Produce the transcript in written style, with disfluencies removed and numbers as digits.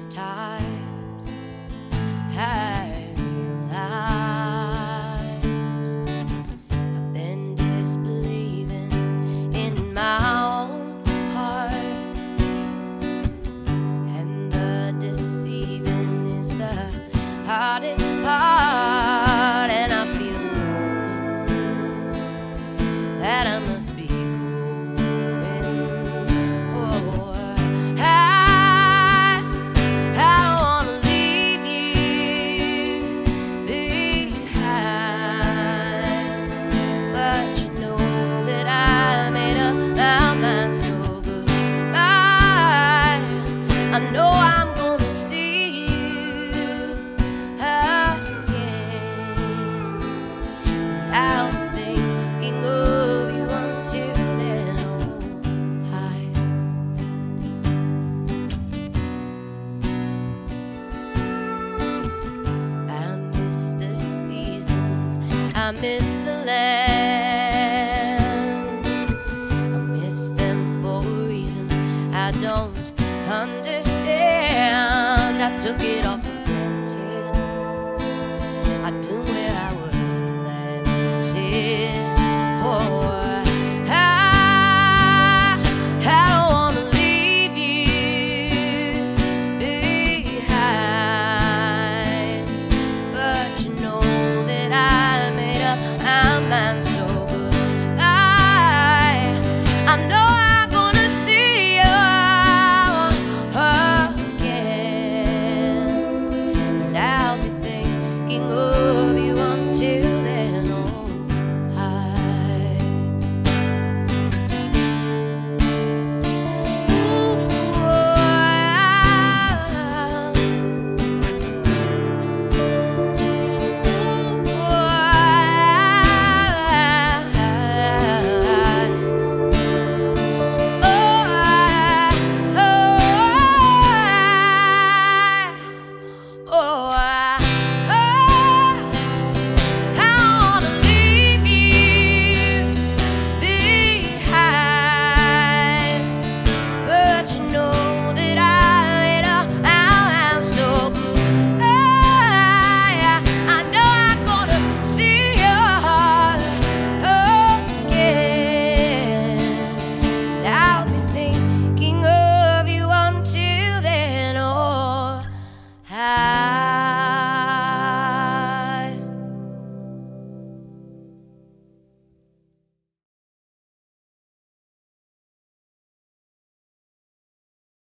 times I realize I've been disbelieving in my own heart, and the deceiving is the hardest part. And I feel the knowing that I must be I know I'm gonna see you again without thinking of you until then. Oh, I miss the seasons, I miss the land, I miss them for reasons I don't understand. I took it off